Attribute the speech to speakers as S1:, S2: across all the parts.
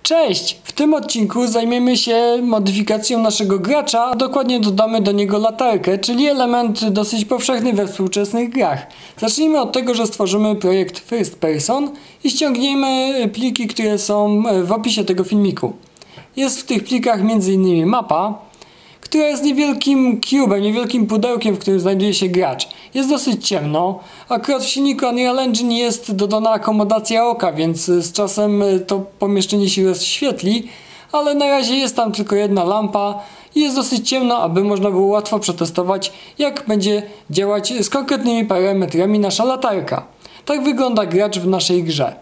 S1: Cześć! W tym odcinku zajmiemy się modyfikacją naszego gracza, a dokładnie dodamy do niego latarkę, czyli element dosyć powszechny we współczesnych grach. Zacznijmy od tego, że stworzymy projekt First Person i ściągniemy pliki, które są w opisie tego filmiku. Jest w tych plikach m.in. mapa, która jest niewielkim cubem, niewielkim pudełkiem, w którym znajduje się gracz. Jest dosyć ciemno. Akurat w silniku Unreal Engine jest dodana akomodacja oka, więc z czasem to pomieszczenie się rozświetli, ale na razie jest tam tylko jedna lampa i jest dosyć ciemno, aby można było łatwo przetestować, jak będzie działać z konkretnymi parametrami nasza latarka. Tak wygląda gracz w naszej grze.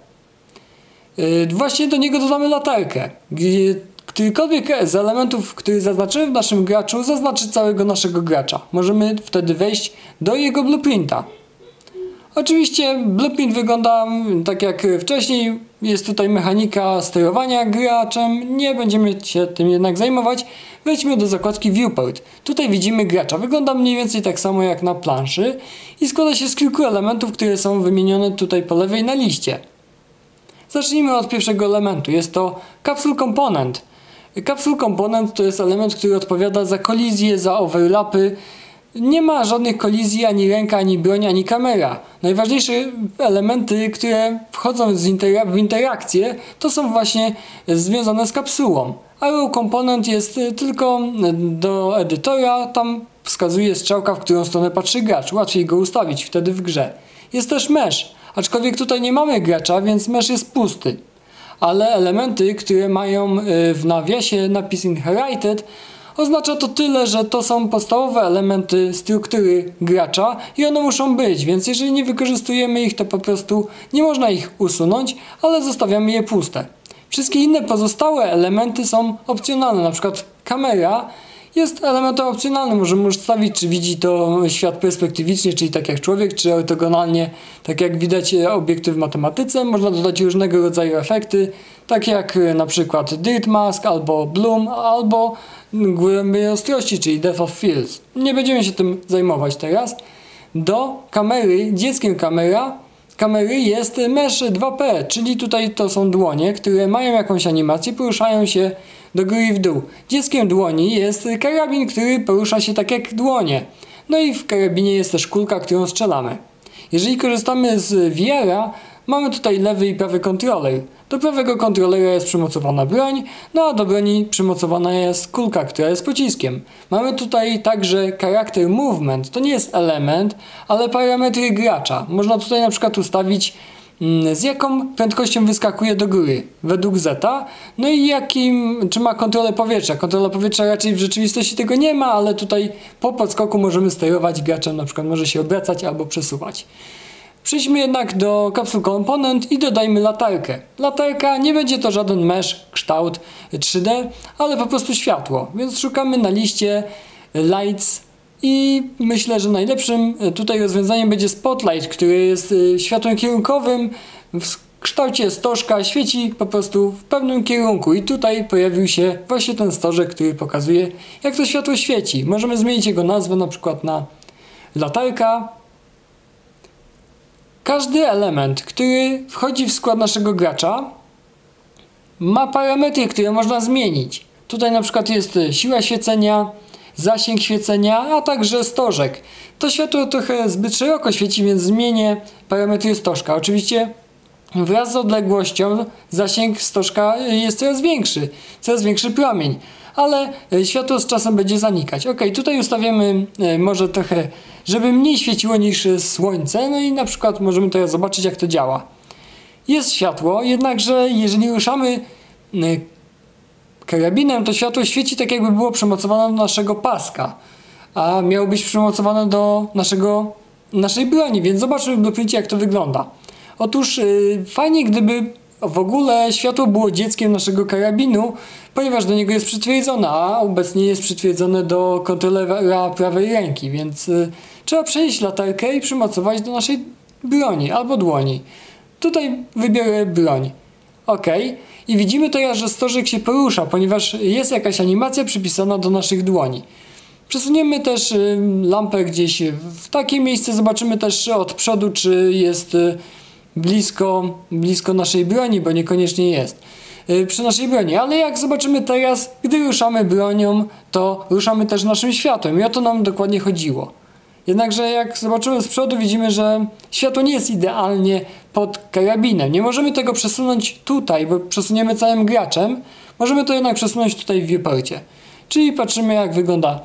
S1: Właśnie do niego dodamy latarkę. Którykolwiek z elementów, który zaznaczymy w naszym graczu, zaznaczy całego naszego gracza. Możemy wtedy wejść do jego blueprinta. Oczywiście blueprint wygląda tak jak wcześniej. Jest tutaj mechanika sterowania graczem. Nie będziemy się tym jednak zajmować. Wejdźmy do zakładki Viewport. Tutaj widzimy gracza. Wygląda mniej więcej tak samo jak na planszy i składa się z kilku elementów, które są wymienione tutaj po lewej na liście. Zacznijmy od pierwszego elementu. Jest to Capsule Component. Capsule Component to jest element, który odpowiada za kolizje, za overlapy. Nie ma żadnych kolizji, ani ręka, ani broń, ani kamera. Najważniejsze elementy, które wchodzą w interakcję, to są właśnie związane z kapsułą. Arrow Component jest tylko do edytora, tam wskazuje strzałka, w którą stronę patrzy gracz. Łatwiej go ustawić wtedy w grze. Jest też Mesh, aczkolwiek tutaj nie mamy gracza, więc Mesh jest pusty. Ale elementy, które mają w nawiasie napis Inherited, oznacza to tyle, że to są podstawowe elementy struktury gracza i one muszą być, więc jeżeli nie wykorzystujemy ich, to po prostu nie można ich usunąć, ale zostawiamy je puste. Wszystkie inne pozostałe elementy są opcjonalne, na przykład kamera jest elementem opcjonalnym, możemy ustawić, czy widzi to świat perspektywicznie, czyli tak jak człowiek, czy ortogonalnie, tak jak widać obiekty w matematyce. Można dodać różnego rodzaju efekty, tak jak na przykład Dirt Mask, albo Bloom, albo głębiej ostrości, czyli Depth of Fields. Nie będziemy się tym zajmować teraz. Do kamery, dzieckiem kamery jest Mesh 2P, czyli tutaj to są dłonie, które mają jakąś animację, poruszają się do góry i w dół. Dzieckiem dłoni jest karabin, który porusza się tak jak dłonie. No i w karabinie jest też kulka, którą strzelamy. Jeżeli korzystamy z VR-a, mamy tutaj lewy i prawy kontroler. Do prawego kontrolera jest przymocowana broń, no a do broni przymocowana jest kulka, która jest pociskiem. Mamy tutaj także charakter movement, to nie jest element, ale parametry gracza. Można tutaj na przykład ustawić z jaką prędkością wyskakuje do góry według zeta, no i czy ma kontrolę powietrza. Kontrola powietrza raczej w rzeczywistości tego nie ma, ale tutaj po podskoku możemy sterować graczem, na przykład może się obracać albo przesuwać. Przejdźmy jednak do Capsule Component i dodajmy latarkę. Latarka nie będzie to żaden mesh, kształt 3D, ale po prostu światło, więc szukamy na liście Lights i myślę, że najlepszym tutaj rozwiązaniem będzie Spotlight, który jest światłem kierunkowym w kształcie stożka, świeci po prostu w pewnym kierunku i tutaj pojawił się właśnie ten stożek, który pokazuje, jak to światło świeci. Możemy zmienić jego nazwę na przykład na latarka. Każdy element, który wchodzi w skład naszego gracza, ma parametry, które można zmienić. Tutaj na przykład jest siła świecenia, zasięg świecenia, a także stożek. To światło trochę zbyt szeroko świeci, więc zmienię parametry stożka. Oczywiście wraz z odległością zasięg stożka jest coraz większy promień, ale światło z czasem będzie zanikać. Ok, tutaj ustawiamy może trochę, żeby mniej świeciło niż słońce, no i na przykład możemy teraz zobaczyć, jak to działa. Jest światło, jednakże jeżeli ruszamy karabinem, to światło świeci tak, jakby było przymocowane do naszego paska, a miało być przymocowane do naszej broni, więc zobaczmy w blueprincie, jak to wygląda. Otóż fajnie, gdyby w ogóle światło było dzieckiem naszego karabinu, ponieważ do niego jest przytwierdzone, a obecnie jest przytwierdzone do kontrolera prawej ręki, więc trzeba przenieść latarkę i przymocować do naszej broni albo dłoni. Tutaj wybiorę broń. OK. I widzimy teraz, że stożek się porusza, ponieważ jest jakaś animacja przypisana do naszych dłoni. Przesuniemy też lampę gdzieś w takie miejsce, zobaczymy też od przodu, czy jest blisko naszej broni, bo niekoniecznie jest. przy naszej broni. Ale jak zobaczymy teraz, gdy ruszamy bronią, to ruszamy też naszym światłem i o to nam dokładnie chodziło. Jednakże jak zobaczymy z przodu, widzimy, że światło nie jest idealnie pod karabinem. Nie możemy tego przesunąć tutaj, bo przesuniemy całym graczem. Możemy to jednak przesunąć tutaj w viewporcie. Czyli patrzymy, jak wygląda.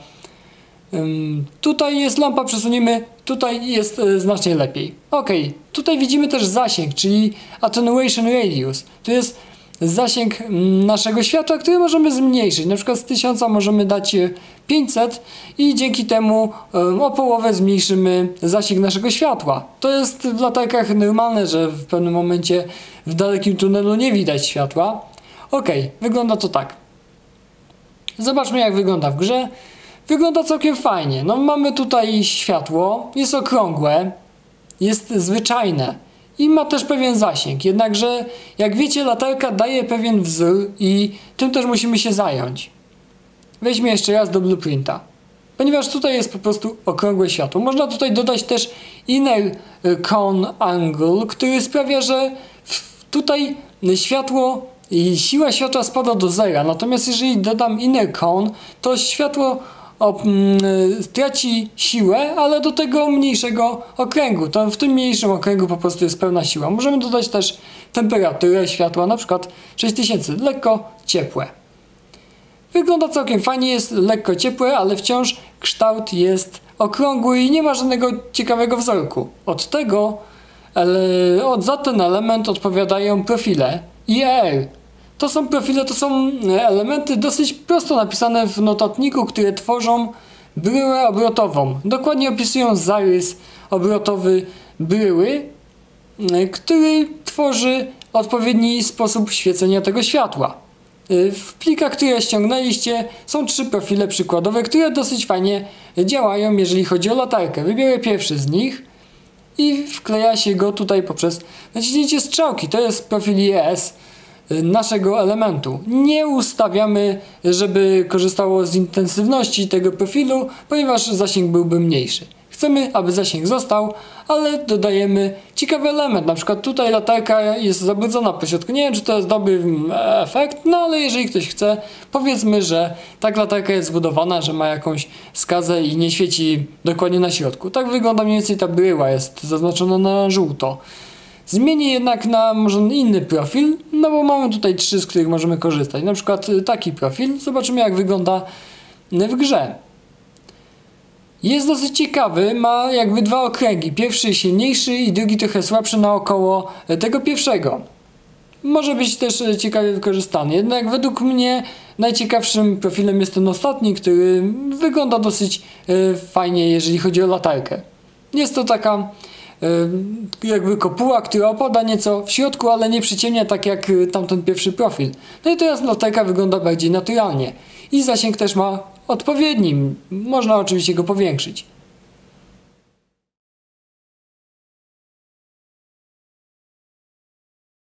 S1: Tutaj jest lampa, przesuniemy, tutaj jest znacznie lepiej. Ok, tutaj widzimy też zasięg, czyli attenuation radius. To jest zasięg naszego światła, który możemy zmniejszyć. Na przykład z 1000 możemy dać 500 i dzięki temu o połowę zmniejszymy zasięg naszego światła. To jest w latarkach normalne, że w pewnym momencie w dalekim tunelu nie widać światła. Ok, wygląda to tak. Zobaczmy, jak wygląda w grze. Wygląda całkiem fajnie. No, mamy tutaj światło, jest okrągłe, jest zwyczajne i ma też pewien zasięg. Jednakże, jak wiecie, latarka daje pewien wzór i tym też musimy się zająć. Weźmy jeszcze raz do blueprinta. Ponieważ tutaj jest po prostu okrągłe światło. Można tutaj dodać też inner cone angle, który sprawia, że tutaj światło i siła światła spada do zera. Natomiast jeżeli dodam inner cone, to światło traci siłę, ale do tego mniejszego okręgu. To w tym mniejszym okręgu po prostu jest pełna siła. Możemy dodać też temperaturę światła, na przykład 6000, lekko ciepłe. Wygląda całkiem fajnie, jest lekko ciepłe, ale wciąż kształt jest okrągły i nie ma żadnego ciekawego wzorku. Od tego, za ten element odpowiadają profile IR. To są profile, to są elementy dosyć prosto napisane w notatniku, które tworzą bryłę obrotową. Dokładnie opisują zarys obrotowy bryły, który tworzy odpowiedni sposób świecenia tego światła. W plikach, które ściągnęliście, są 3 profile przykładowe, które dosyć fajnie działają, jeżeli chodzi o latarkę. Wybiorę pierwszy z nich i wkleja się go tutaj poprzez naciśnięcie strzałki. To jest profil IES naszego elementu. Nie ustawiamy, żeby korzystało z intensywności tego profilu, ponieważ zasięg byłby mniejszy. Chcemy, aby zasięg został, ale dodajemy ciekawy element. Na przykład tutaj latarka jest zabrudzona po środku. Nie wiem, czy to jest dobry efekt, no ale jeżeli ktoś chce, powiedzmy, że tak latarka jest zbudowana, że ma jakąś skazę i nie świeci dokładnie na środku. Tak wygląda mniej więcej ta bryła, jest zaznaczona na żółto. Zmienię jednak na może inny profil, no bo mamy tutaj 3, z których możemy korzystać. Na przykład taki profil. Zobaczymy, jak wygląda w grze. Jest dosyć ciekawy, ma jakby 2 okręgi. Pierwszy silniejszy i drugi trochę słabszy naokoło tego pierwszego. Może być też ciekawie wykorzystany. Jednak według mnie najciekawszym profilem jest ten ostatni, który wygląda dosyć fajnie, jeżeli chodzi o latarkę. Jest to taka jakby kopuła, która opada nieco w środku, ale nie przyciemnia tak jak tamten pierwszy profil. No i teraz latarka wygląda bardziej naturalnie. I zasięg też ma odpowiedni. Można oczywiście go powiększyć.